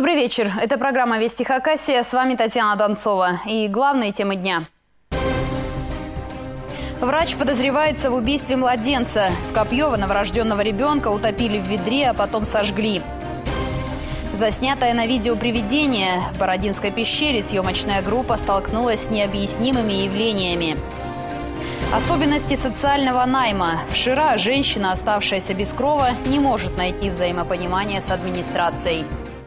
Добрый вечер. Это программа «Вести Хакасия». С вами Татьяна Донцова. И главные темы дня. Врач подозревается в убийстве младенца. В Копьево новорожденного ребенка утопили в ведре, а потом сожгли. Заснятое на видео привидение. В Бородинской пещере съемочная группа столкнулась с необъяснимыми явлениями. Особенности социального найма. В Шира женщина, оставшаяся без крова, не может найти взаимопонимания с администрацией.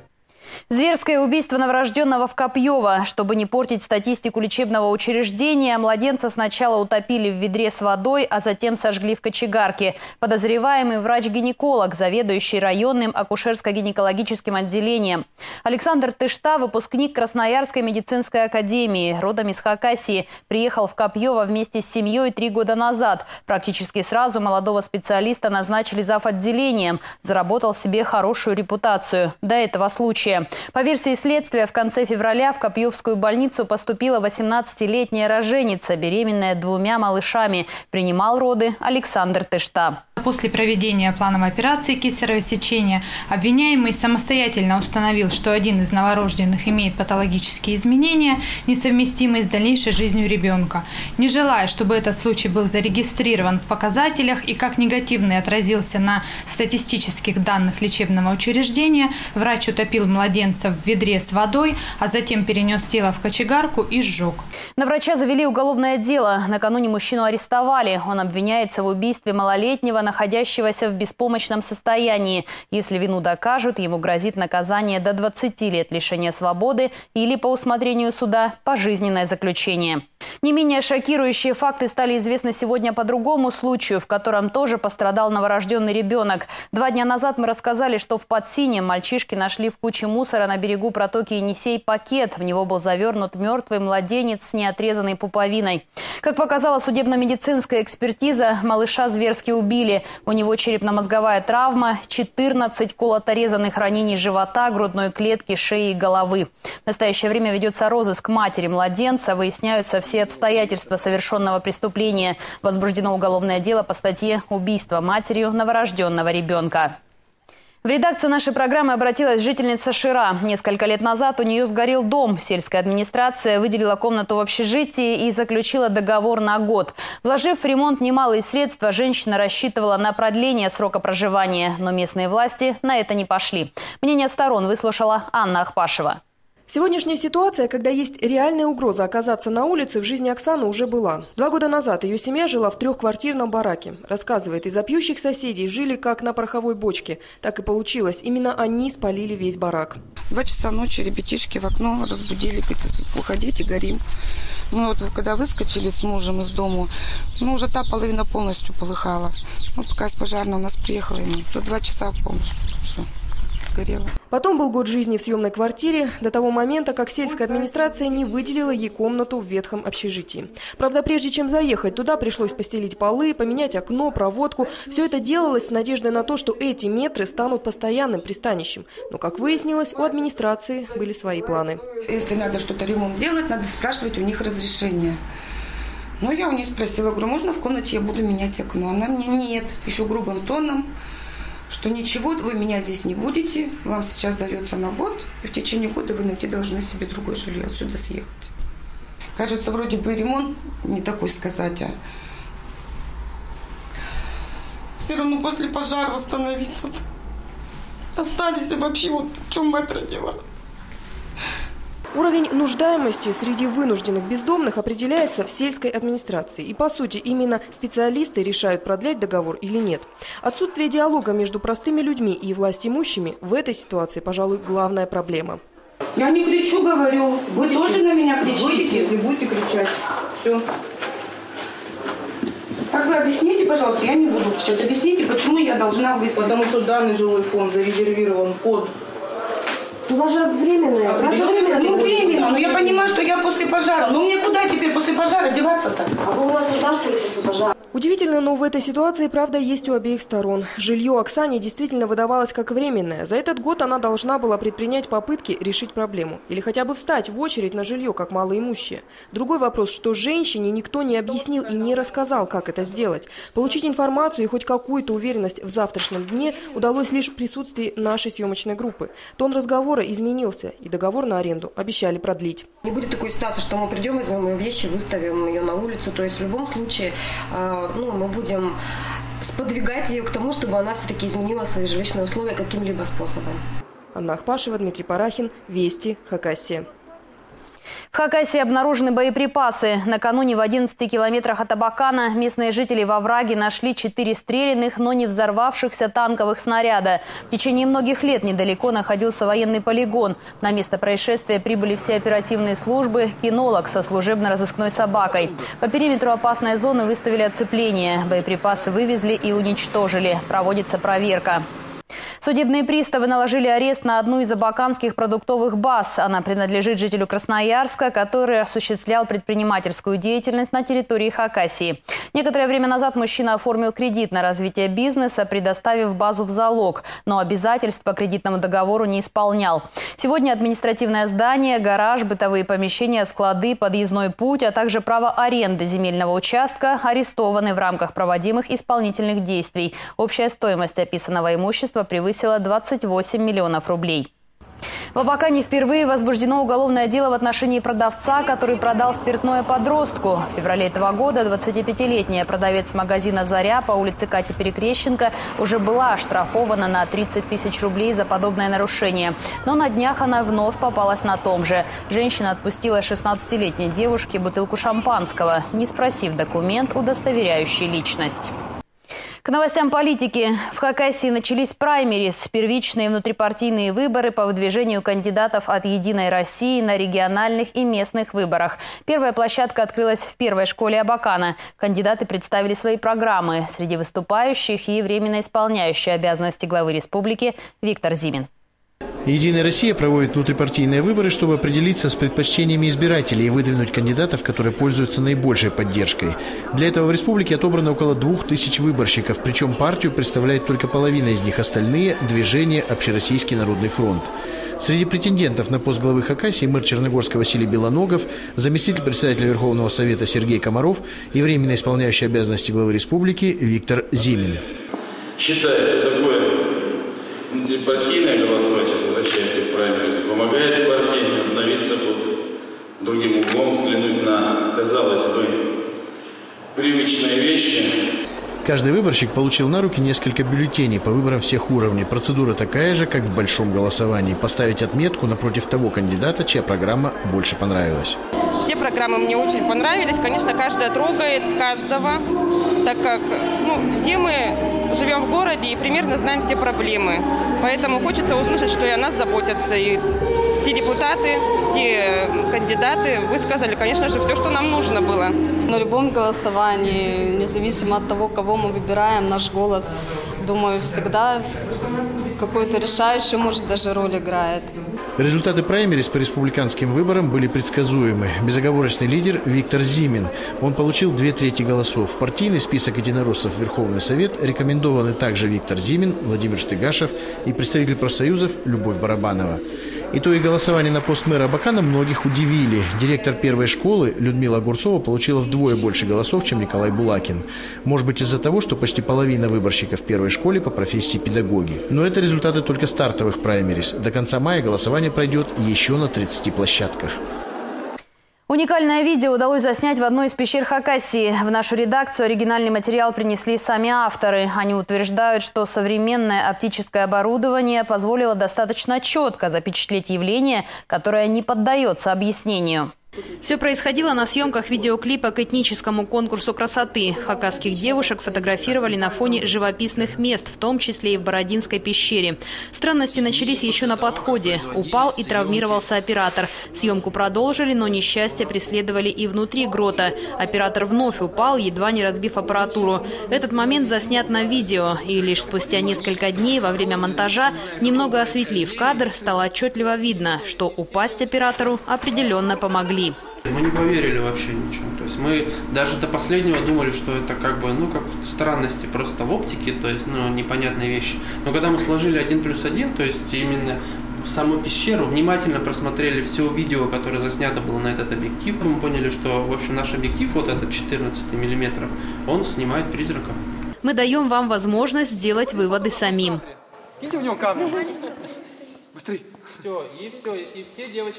Зверское убийство новорожденного в Копьево. Чтобы не портить статистику лечебного учреждения, младенца сначала утопили в ведре с водой, а затем сожгли в кочегарке. Подозреваемый врач-гинеколог, заведующий районным акушерско-гинекологическим отделением. Александр Тышта, выпускник Красноярской медицинской академии, родом из Хакасии, приехал в Копьево вместе с семьей 3 года назад. Практически сразу молодого специалиста назначили зав. Отделением. Заработал себе хорошую репутацию до этого случая. По версии следствия, в конце февраля в Копьевскую больницу поступила 18-летняя роженица, беременная 2 малышами. Принимал роды Александр Тышта. После проведения плановой операции кесарево сечения обвиняемый самостоятельно установил, что один из новорожденных имеет патологические изменения, несовместимые с дальнейшей жизнью ребенка. Не желая, чтобы этот случай был зарегистрирован в показателях и как негативный отразился на статистических данных лечебного учреждения, врач утопил младенца в ведре с водой, а затем перенес тело в кочегарку и сжег. На врача завели уголовное дело. Накануне мужчину арестовали. Он обвиняется в убийстве малолетнего, находящегося в беспомощном состоянии. Если вину докажут, ему грозит наказание до 20 лет лишения свободы или, по усмотрению суда, пожизненное заключение. Не менее шокирующие факты стали известны сегодня по другому случаю, в котором тоже пострадал новорожденный ребенок. 2 дня назад мы рассказали, что в Подсине мальчишки нашли в куче мусора на берегу протоки Енисей пакет. В него был завернут мертвый младенец с неотрезанной пуповиной. Как показала судебно-медицинская экспертиза, малыша зверски убили. У него черепно-мозговая травма, 14 колото-резанных ранений живота, грудной клетки, шеи и головы. В настоящее время ведется розыск матери младенца. Выясняются все обстоятельства совершенного преступления. Возбуждено уголовное дело по статье «Убийство матерью новорожденного ребенка». В редакцию нашей программы обратилась жительница Шира. Несколько лет назад у нее сгорел дом. Сельская администрация выделила комнату в общежитии и заключила договор на год. Вложив в ремонт немалые средства, женщина рассчитывала на продление срока проживания. Но местные власти на это не пошли. Мнение сторон выслушала Анна Ахпашева. Сегодняшняя ситуация, когда есть реальная угроза оказаться на улице, в жизни Оксаны уже была. 2 года назад ее семья жила в 3-квартирном бараке. Рассказывает, из-за пьющих соседей жили как на пороховой бочке. Так и получилось. Именно они спалили весь барак. 2 часа ночи ребятишки в окно разбудили, говорят, уходите, горим. Мы вот когда выскочили с мужем из дому, уже та половина полностью полыхала. Пока из пожарной у нас приехала, за 2 часа полностью все сгорело. Потом был год жизни в съемной квартире, до того момента, как сельская администрация не выделила ей комнату в ветхом общежитии. Правда, прежде чем заехать туда, пришлось постелить полы, поменять окно, проводку. Все это делалось с надеждой на то, что эти метры станут постоянным пристанищем. Но, как выяснилось, у администрации были свои планы. Если надо что-то ремонт делать, надо спрашивать у них разрешение. Но я у нее спросила, говорю, можно в комнате я буду менять окно? Она мне нет, еще грубым тоном, что ничего вы менять здесь не будете, вам сейчас дается на год, и в течение года вы найти должны себе другое жилье, отсюда съехать. Кажется, вроде бы ремонт не такой сказать, а все равно после пожара восстановиться. Остались вообще, вот в чем мэтра дело. Уровень нуждаемости среди вынужденных бездомных определяется в сельской администрации. И, по сути, именно специалисты решают, продлять договор или нет. Отсутствие диалога между простыми людьми и властимущими в этой ситуации, пожалуй, главная проблема. Я не кричу, говорю. Вы тоже на меня кричите? Выйдите, если будете кричать. Все. Так вы объясните, пожалуйста, я не буду кричать. Объясните, почему я должна выслать. Потому что данный жилой фонд зарезервирован под... У вас же временное. Ну, временно. Но я понимаю, что я после пожара. Но мне куда теперь после пожара деваться-то? А вы у нас одна, что ли, после пожара? Удивительно, но в этой ситуации правда есть у обеих сторон. Жилье Оксане действительно выдавалось как временное. За этот год она должна была предпринять попытки решить проблему. Или хотя бы встать в очередь на жилье, как малоимущие. Другой вопрос, что женщине никто не объяснил и не рассказал, как это сделать. Получить информацию и хоть какую-то уверенность в завтрашнем дне удалось лишь в присутствии нашей съемочной группы. Тон разговора изменился, и договор на аренду обещали продлить. Не будет такой ситуации, что мы придем, возьмем ее вещи, выставим ее на улицу. То есть в любом случае мы будем сподвигать ее к тому, чтобы она все-таки изменила свои жилищные условия каким-либо способом. Анна Ахпашева, Дмитрий Парахин, Вести, Хакасия. В Хакасии обнаружены боеприпасы. Накануне в 11 километрах от Абакана местные жители во враге нашли 4 стрелянных, но не взорвавшихся танковых снаряда. В течение многих лет недалеко находился военный полигон. На место происшествия прибыли все оперативные службы, кинолог со служебно-розыскной собакой. По периметру опасной зоны выставили оцепление. Боеприпасы вывезли и уничтожили. Проводится проверка. Судебные приставы наложили арест на одну из абаканских продуктовых баз. Она принадлежит жителю Красноярска, который осуществлял предпринимательскую деятельность на территории Хакасии. Некоторое время назад мужчина оформил кредит на развитие бизнеса, предоставив базу в залог, но обязательств по кредитному договору не исполнял. Сегодня административное здание, гараж, бытовые помещения, склады, подъездной путь, а также право аренды земельного участка арестованы в рамках проводимых исполнительных действий. Общая стоимость описанного имущества превысила 28 миллионов рублей. В Абакане впервые возбуждено уголовное дело в отношении продавца, который продал спиртное подростку. В феврале этого года 25-летняя продавец магазина «Заря» по улице Кати Перекрещенко уже была оштрафована на 30 тысяч рублей за подобное нарушение. Но на днях она вновь попалась на том же. Женщина отпустила 16-летней девушке бутылку шампанского, не спросив документ, удостоверяющий личность. К новостям политики. В Хакасии начались праймерис – первичные внутрипартийные выборы по выдвижению кандидатов от «Единой России» на региональных и местных выборах. Первая площадка открылась в первой школе Абакана. Кандидаты представили свои программы. Среди выступающих и временно исполняющий обязанности главы республики Виктор Зимин. «Единая Россия» проводит внутрипартийные выборы, чтобы определиться с предпочтениями избирателей и выдвинуть кандидатов, которые пользуются наибольшей поддержкой. Для этого в республике отобрано около 2000 выборщиков, причем партию представляет только половина из них, остальные – движение «Общероссийский народный фронт». Среди претендентов на пост главы Хакасии мэр Черногорска Василий Белоногов, заместитель председателя Верховного Совета Сергей Комаров и временно исполняющий обязанности главы республики Виктор Зимин. Считается такое внутрипартийное голосование, сейчас возвращается к праймерис, помогает партии обновиться под другим углом, взглянуть на, казалось бы, привычные вещи. Каждый выборщик получил на руки несколько бюллетеней по выборам всех уровней. Процедура такая же, как в большом голосовании. Поставить отметку напротив того кандидата, чья программа больше понравилась. Все программы мне очень понравились. Конечно, каждая трогает каждого, так как все мы живем в городе и примерно знаем все проблемы. Поэтому хочется услышать, что и о нас заботятся. И все депутаты, все кандидаты высказали, конечно же, все, что нам нужно было. На любом голосовании, независимо от того, кого мы выбираем, наш голос, думаю, всегда какую-то решающую, может, даже роль играет. Результаты праймерис по республиканским выборам были предсказуемы. Безоговорочный лидер Виктор Зимин. Он получил 2/3 голосов. В партийный список единороссов в Верховный Совет рекомендованы также Виктор Зимин, Владимир Штыгашев и представитель профсоюзов Любовь Барабанова. Итоги голосования на пост мэра Абакана многих удивили. Директор первой школы Людмила Огурцова получила вдвое больше голосов, чем Николай Булакин. Может быть, из-за того, что почти половина выборщиков в первой школе по профессии педагоги. Но это результаты только стартовых праймерис. До конца мая голосование пройдет еще на 30 площадках. Уникальное видео удалось заснять в одной из пещер Хакасии. В нашу редакцию оригинальный материал принесли сами авторы. Они утверждают, что современное оптическое оборудование позволило достаточно четко запечатлеть явление, которое не поддается объяснению. Все происходило на съемках видеоклипа к этническому конкурсу красоты. Хакасских девушек фотографировали на фоне живописных мест, в том числе и в Бородинской пещере. Странности начались еще на подходе. Упал и травмировался оператор. Съемку продолжили, но несчастья преследовали и внутри грота. Оператор вновь упал, едва не разбив аппаратуру. Этот момент заснят на видео. И лишь спустя несколько дней во время монтажа, немного осветлив кадр, стало отчетливо видно, что упасть оператору определенно помогли. Мы не поверили вообще ничего. То есть мы даже до последнего думали, что это как странности просто в оптике, то есть непонятные вещи. Но когда мы сложили 1+1, то есть именно в саму пещеру, внимательно просмотрели все видео, которое заснято было на этот объектив, мы поняли, что в общем наш объектив, вот этот 14 мм, он снимает призрака. Мы даем вам возможность сделать выводы самим. Киньте в него камень. Быстрей. Все, и все девочки.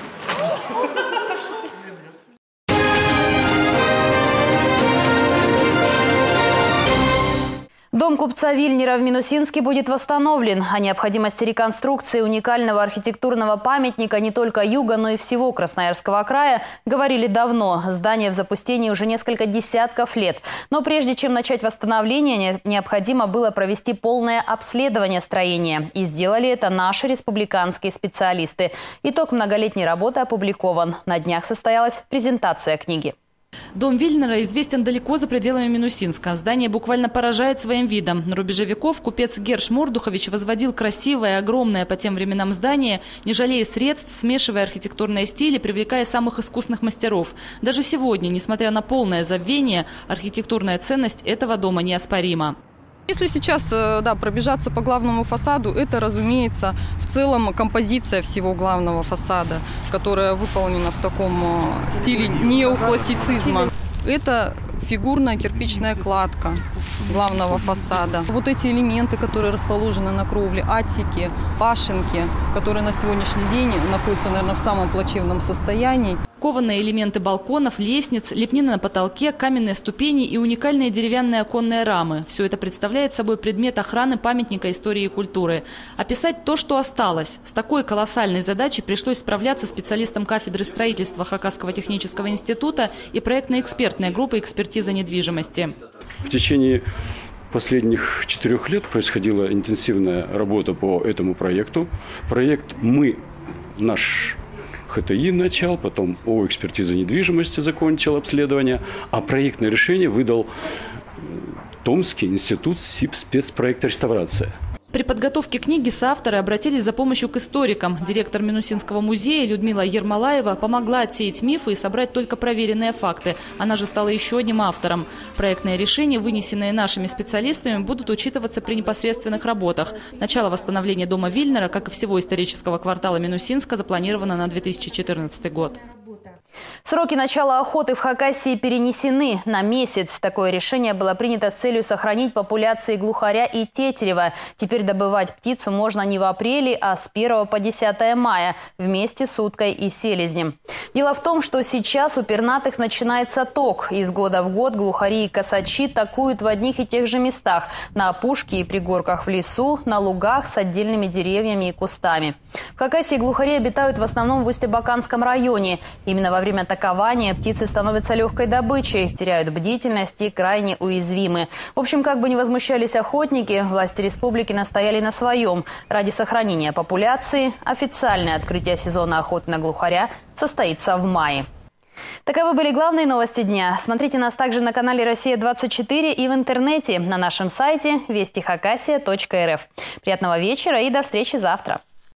Дом купца Вильнера в Минусинске будет восстановлен. О необходимости реконструкции уникального архитектурного памятника не только юга, но и всего Красноярского края говорили давно. Здание в запустении уже несколько десятков лет. Но прежде чем начать восстановление, необходимо было провести полное обследование строения. И сделали это наши республиканские специалисты. Итог многолетней работы опубликован. На днях состоялась презентация книги. Дом Вильнера известен далеко за пределами Минусинска. Здание буквально поражает своим видом. На рубеже веков купец Герш Мордухович возводил красивое, огромное по тем временам здание, не жалея средств, смешивая архитектурные стили, привлекая самых искусных мастеров. Даже сегодня, несмотря на полное забвение, архитектурная ценность этого дома неоспорима. Если сейчас пробежаться по главному фасаду, это, разумеется, в целом композиция всего главного фасада, которая выполнена в таком стиле неоклассицизма. Это фигурная кирпичная кладка главного фасада. Вот эти элементы, которые расположены на кровле, атики, башенки, которые на сегодняшний день находятся, наверное, в самом плачевном состоянии. Кованые элементы балконов, лестниц, лепнина на потолке, каменные ступени и уникальные деревянные оконные рамы. Все это представляет собой предмет охраны памятника истории и культуры. Описать то, что осталось. С такой колоссальной задачей пришлось справляться специалистам кафедры строительства Хакасского технического института и проектно-экспертной группы экспертизы недвижимости. В течение последних 4 лет происходила интенсивная работа по этому проекту. Проект наш ХТИ начал, потом ООО «Экспертиза недвижимости» закончил обследование, а проектное решение выдал Томский институт спецпроекта «Реставрация». При подготовке книги соавторы обратились за помощью к историкам. Директор Минусинского музея Людмила Ермолаева помогла отсеять мифы и собрать только проверенные факты. Она же стала еще одним автором. Проектные решения, вынесенные нашими специалистами, будут учитываться при непосредственных работах. Начало восстановления дома Вильнера, как и всего исторического квартала Минусинска, запланировано на 2014 год. Сроки начала охоты в Хакасии перенесены на месяц. Такое решение было принято с целью сохранить популяции глухаря и тетерева. Теперь добывать птицу можно не в апреле, а с 1 по 10 мая вместе с уткой и селезнем. Дело в том, что сейчас у пернатых начинается ток. Из года в год глухари и косачи такуют в одних и тех же местах – на опушке и пригорках в лесу, на лугах с отдельными деревьями и кустами. В Хакасии глухари обитают в основном в Усть-Абаканском районе. Именно во время такования птицы становятся легкой добычей, теряют бдительность и крайне уязвимы. В общем, как бы ни возмущались охотники, власти республики настояли на своем. Ради сохранения популяции официальное открытие сезона охоты на глухаря состоится в мае. Таковы были главные новости дня. Смотрите нас также на канале «Россия-24» и в интернете на нашем сайте вестихакасия.рф. Приятного вечера и до встречи завтра.